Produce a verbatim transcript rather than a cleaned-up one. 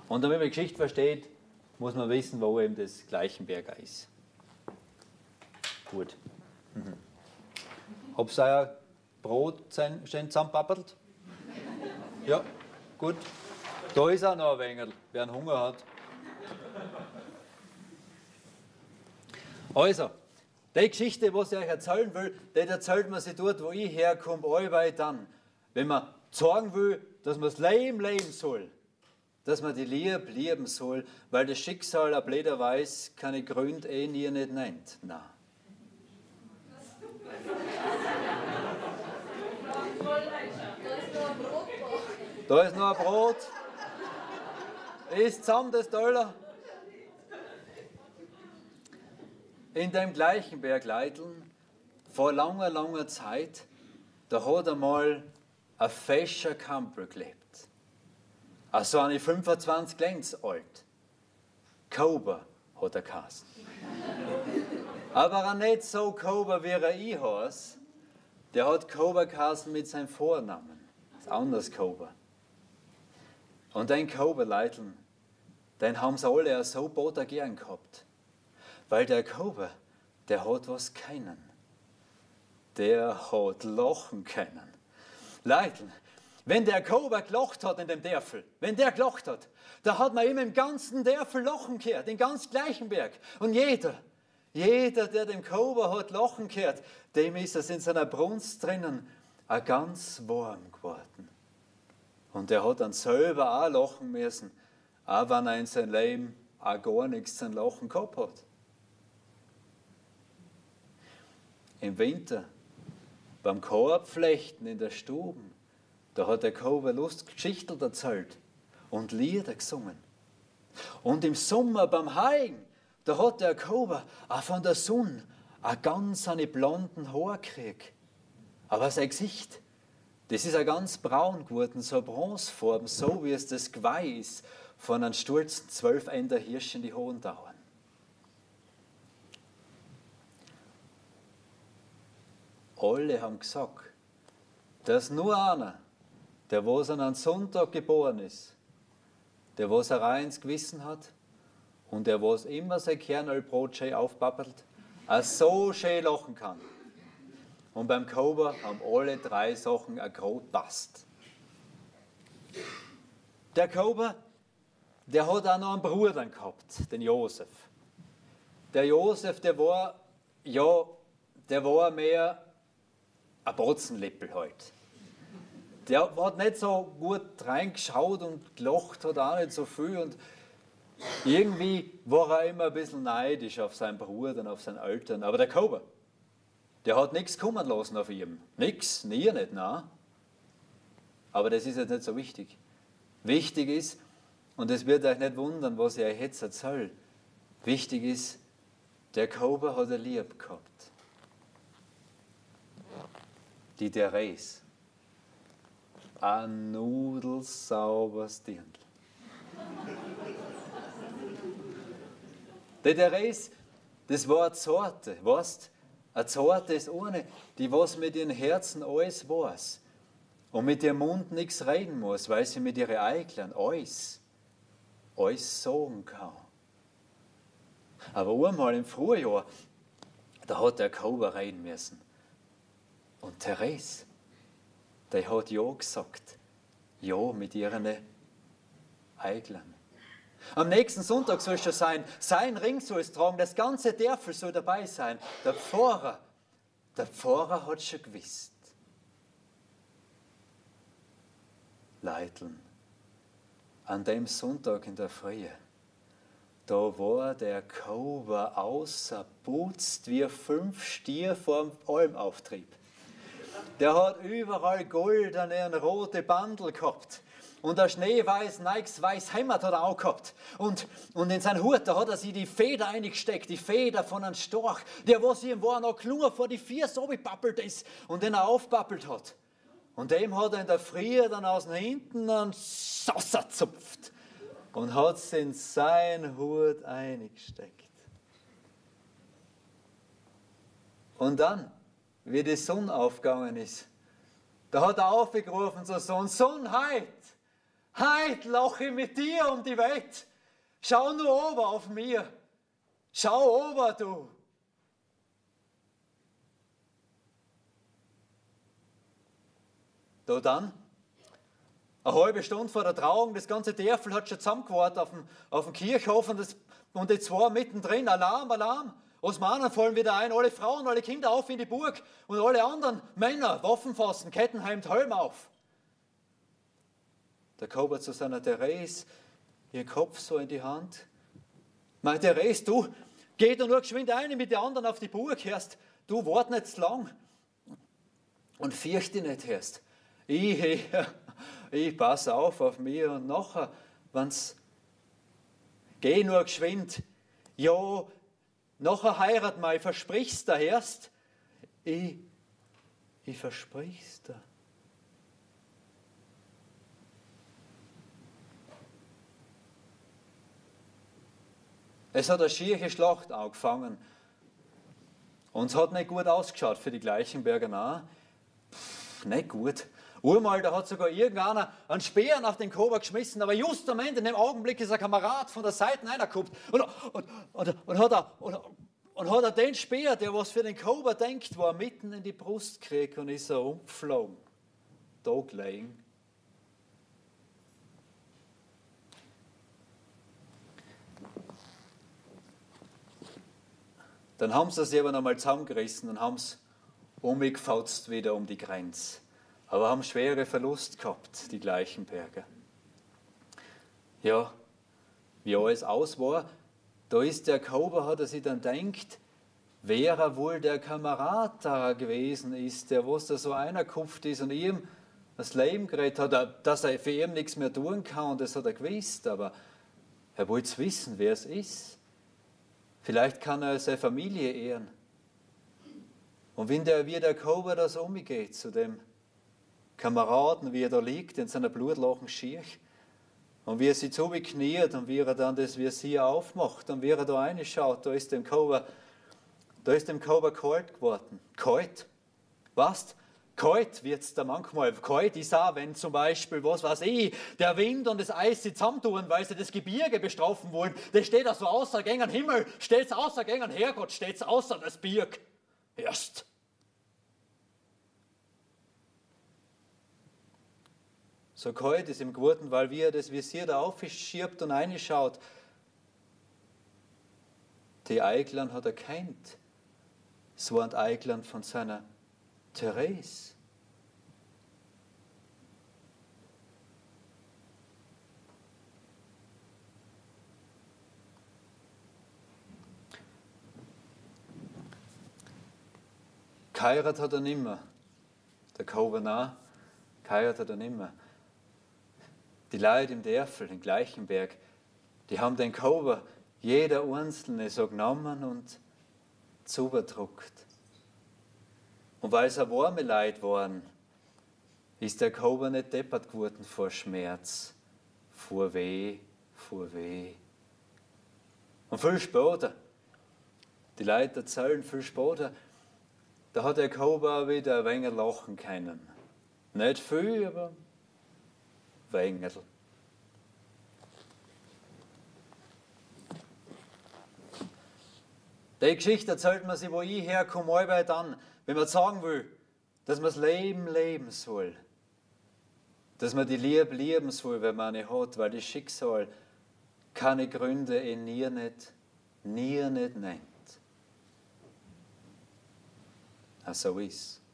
Und damit man die Geschichte versteht, muss man wissen, wo eben das Gleichenberger ist. Gut. Mhm. Hab's euer Brot schön zusammenpappelt? Ja, gut. Da ist auch noch ein wenig, wer einen Hunger hat. Also, die Geschichte, was ich euch erzählen will, die erzählt man sich dort, wo ich herkomme, allweil dann. Wenn man sagen will, dass man das Leben leben soll, dass man die Liebe lieben soll, weil das Schicksal ein blöderweise keine Gründe eh nie nicht nennt. Nein. Da ist noch ein Brot. Ist zusammen das Dollar. In dem Gleichenberg Leiteln, vor langer, langer Zeit, da hat einmal ein fescher Kampel gelebt. Also eine fünfundzwanzig Lenz alt. Kober hat er geheißen. Aber auch nicht so Kober, wie er ich heiß. Der hat Kober geheißen mit seinem Vornamen. Das ist anders Kober. Und den Koberleiteln, den haben sie alle auch so boter gern gehabt. Weil der Kober, der hat was können. Der hat lachen können. Leiteln, wenn der Kober gelacht hat in dem Dörfel, wenn der gelacht hat, da hat man ihm im ganzen Dörfel lachen gehört, den ganz Gleichenberg. Und jeder, jeder, der dem Kober hat lachen gehört, dem ist es in seiner Brunst drinnen ein ganz warm geworden. Und er hat dann selber auch lachen müssen, auch wenn er in seinem Leben auch gar nichts zum Lachen gehabt hat. Im Winter, beim Korbflechten in der Stube, da hat der Kober Lustgeschichten erzählt und Lieder gesungen. Und im Sommer beim Heigen, da hat der Kober auch von der Sonne auch ganz eine blonden Haare gekriegt. Aber sein Gesicht, das ist auch ganz braun geworden, so bronzefarben, so wie es das Geweih ist von einem stolzen zwölfender Hirsch in die Hohen Dauern. Alle haben gesagt, dass nur einer, der was an einem Sonntag geboren ist, der was ein reines Gewissen hat und der was immer sein Kernölbrot schön aufpappelt, auch so schön lachen kann. Und beim Kober haben alle drei Sachen ein Grot passt. Der Kober, der hat auch noch einen Bruder gehabt, den Josef. Der Josef, der war, ja, der war mehr ein Botzenlippel halt. Der hat nicht so gut reingeschaut und gelacht hat auch nicht so viel. Und irgendwie war er immer ein bisschen neidisch auf seinen Bruder und auf seine Eltern. Aber der Kober, der hat nichts kommen lassen auf ihm. Nichts, nie nicht, nein. Aber das ist jetzt nicht so wichtig. Wichtig ist, und es wird euch nicht wundern, was ich euch jetzt erzähle, wichtig ist, der Kober hat er lieb gehabt. Die Therese. Ein nudelsauberes Dirndl. Die Therese, das war eine Zorte, weißt? Eine Zorte ist eine, die was mit ihrem Herzen alles weiß und mit ihrem Mund nichts reden muss, weil sie mit ihren Eiglern alles, alles sagen kann. Aber einmal im Frühjahr, da hat der Kober reden müssen. Und Therese, die hat ja gesagt, ja mit ihren Eiglern. Am nächsten Sonntag soll es schon sein, sein Ring soll es tragen, das ganze Dörfel soll dabei sein. Der Pfarrer, der Pfarrer hat schon gewusst. Leiteln, an dem Sonntag in der Früh, da war der Kober außerputzt wie fünf Stier vorm Almauftrieb. Der hat überall goldene und rote Bandel gehabt. Und ein schneeweiß, neigsweiß Hemd hat er auch gehabt. Und, und in seinen Hut, da hat er sich die Feder eingesteckt, die Feder von einem Storch, der was ihm war noch klug vor die Vier so gepappelt ist und den er aufpappelt hat. Und dem hat er in der Früh dann aus hinten einen Sasser zupft und hat es in seinen Hut eingesteckt. Und dann, wie die Sonne aufgegangen ist, da hat er aufgerufen zu Sohn, Sohn, heut! Heut lache ich mit dir um die Welt. Schau nur ober auf mir. Schau ober, du. Da dann, eine halbe Stunde vor der Trauung, das ganze Dörfel hat schon zusammengewartet auf dem, auf dem Kirchhof und, das, und die zwei mittendrin, Alarm, Alarm. Osmanen fallen wieder ein, alle Frauen, alle Kinder auf in die Burg und alle anderen Männer, Waffen fassen, Kettenhemd, Helm auf. Der Kober zu seiner Therese, ihr Kopf so in die Hand. Meine Therese, du, geh da nur geschwind ein mit den anderen auf die Burg, hörst. Du, wart nicht zu lang. Und fürchte dich nicht, hörst. Ich, ich, ich pass auf auf mich und nachher, wenn's, geh nur geschwind. Ja, nachher heirat mal, ich versprich's dir, hörst. Ich, ich versprich's dir. Es hat eine schiere Schlacht angefangen. Und es hat nicht gut ausgeschaut für die Gleichenberger nahe. Pff, nicht gut. Urmal, da hat sogar irgendeiner einen Speer nach den Kober geschmissen, aber just am Ende, in dem Augenblick, ist ein Kamerad von der Seite reingekommen und, und, und, und, hat er, und, und hat er den Speer, der was für den Kober denkt, war mitten in die Brust gekriegt und ist er umgeflogen. Da gelegen. Dann haben sie sich aber nochmal zusammengerissen und haben es umgefauzt wieder um die Grenze. Aber haben schwere Verlust gehabt, die Gleichenberger. Ja, wie alles aus war, da ist der Kober, hat er sich dann denkt, wer er wohl der Kamerad da gewesen ist, der was da so einerkupft ist und ihm das Leben gerettet hat, dass er für ihn nichts mehr tun kann, und das hat er gewusst, aber er wollte es wissen, wer es ist. Vielleicht kann er seine Familie ehren. Und wenn der, wie der Kober da so umgeht zu dem Kameraden, wie er da liegt in seiner blutlachen Schirch, und wie er sich zubekniet und wie er dann das wie sie aufmacht und wie er da reinschaut, da ist dem Kober, da ist dem Kober kalt geworden. Kalt. Weißt, kalt wird es da manchmal. Kalt ist auch, wenn zum Beispiel, was weiß ich, der Wind und das Eis sich zusammentun, weil sie das Gebirge bestrafen wollen. Das steht da so außer gegen Himmel, steht's außer gegen Herrgott, steht's außer das Birg. Erst. So kalt ist ihm geworden, weil wie er das Visier da aufschiebt und reinschaut. Die Eiglern hat er kennt. Es waren die Eiglern von seiner Therese. Geheiratet hat er nimmer. Der Kober nach, geheiratet hat er nimmer. Die Leute im Dörfel, in Gleichenberg, die haben den Kober, jeder Einzelne, so genommen und zugedruckt. Und weil es warme Leute waren, ist der Kober nicht deppert geworden vor Schmerz, vor Weh, vor Weh. Und viel später, die Leute erzählen viel später, da hat der Kober wieder ein wenig lachen können. Nicht viel, aber ein wenig. Die Geschichte erzählt man sich, wo ich herkomme, allweil dann, wenn man sagen will, dass man das Leben leben soll. Dass man die Liebe lieben soll, wenn man eine hat, weil das Schicksal keine Gründe in nie nicht, nie nicht nennt. So ist.